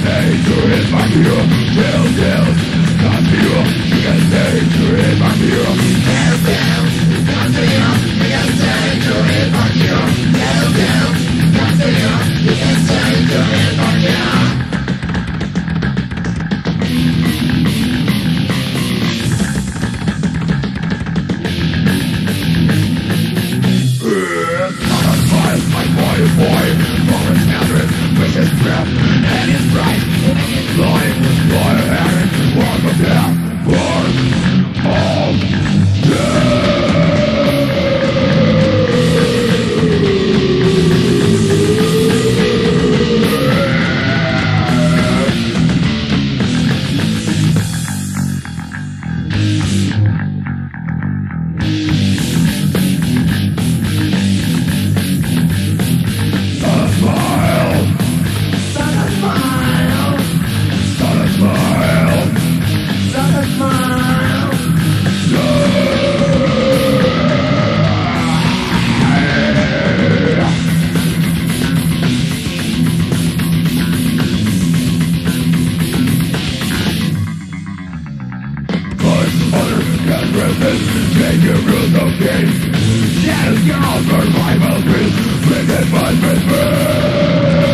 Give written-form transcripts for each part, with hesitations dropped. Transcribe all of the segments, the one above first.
say to it, fuck you. Tell, come to you. You can say to it, fuck you. Tell, come to you. You can say to it, fuck you. Tell, come to you. You can say to it, fuck you. Boy, moments after it, with his breath and his bright, flying with fire and walk of death, born of death. Take your rules of game. Shadows your survival dreams. Make it fun with me.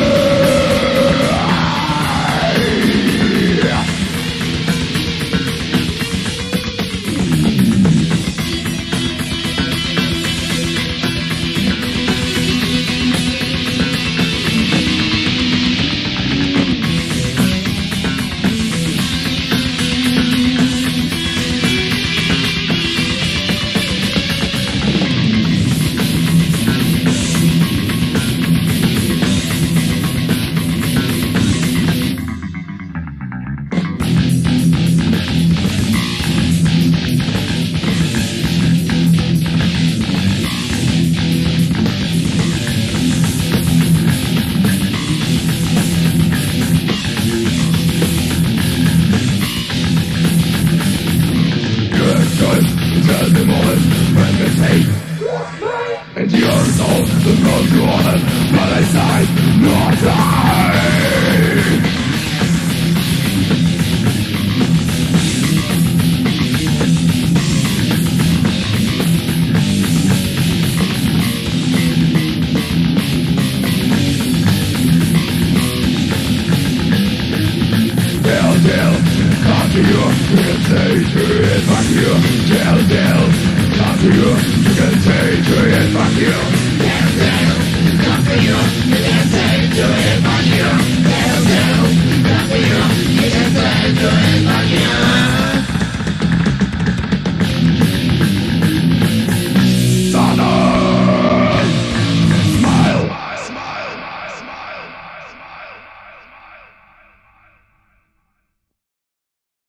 Tell the moment when they say it's your soul, the road you on, but I say not die. Tell, come to you, you can say to it, fuck you. Tell, come to you, you can say to it, fuck you. Tell, come to you, you can say to it, fuck you. Tell, come to you, you can say to it, fuck you.